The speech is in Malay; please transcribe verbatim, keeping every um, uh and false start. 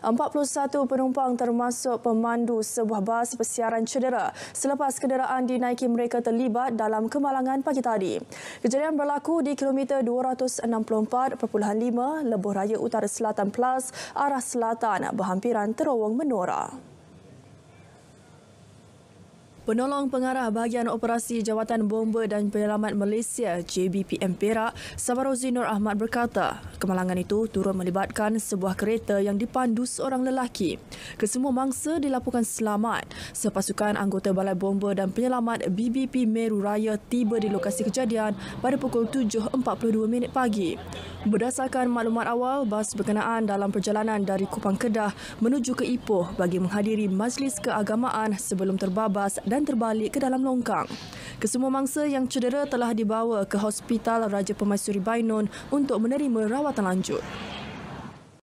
empat puluh satu penumpang termasuk pemandu sebuah bas persiaran cedera selepas kenderaan dinaiki mereka terlibat dalam kemalangan pagi tadi. Kejadian berlaku di kilometer dua ratus enam puluh empat perpuluhan lima Lebuh Raya Utara Selatan Plus arah selatan berhampiran terowong Menora. Penolong Pengarah Bahagian Operasi Jawatan Bomba dan Penyelamat Malaysia J B P M Perak, Sabarozi Nur Ahmad berkata, kemalangan itu turut melibatkan sebuah kereta yang dipandu seorang lelaki. Kesemua mangsa dilaporkan selamat. Sepasukan anggota Balai Bomba dan Penyelamat B B P Meru Raya tiba di lokasi kejadian pada pukul tujuh empat puluh dua minit pagi. Berdasarkan maklumat awal, bas berkenaan dalam perjalanan dari Kupang Kedah menuju ke Ipoh bagi menghadiri majlis keagamaan sebelum terbabas dan terbalik ke dalam longkang. Kesemua mangsa yang cedera telah dibawa ke Hospital Raja Permaisuri Bainun untuk menerima rawatan lanjut.